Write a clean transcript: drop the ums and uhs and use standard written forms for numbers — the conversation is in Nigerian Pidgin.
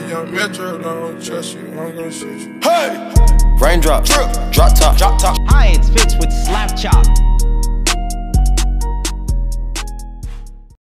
young metro, don't trust you, I'm gonna shoot you. Hey! Raindrop, drip, drop top. Heights fits with slap chop.